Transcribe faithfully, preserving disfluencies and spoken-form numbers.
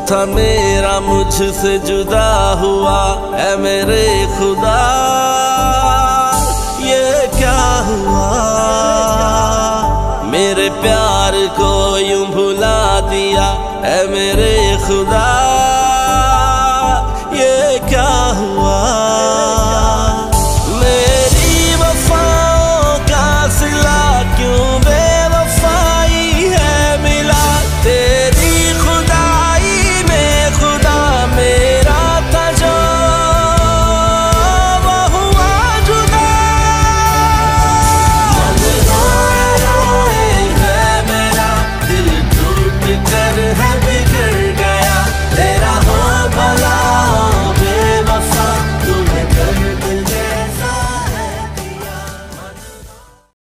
था मेरा मुझसे जुदा हुआ, ऐ मेरे खुदा ये क्या हुआ। मेरे प्यार को यूं भुला दिया, ऐ मेरे खुदा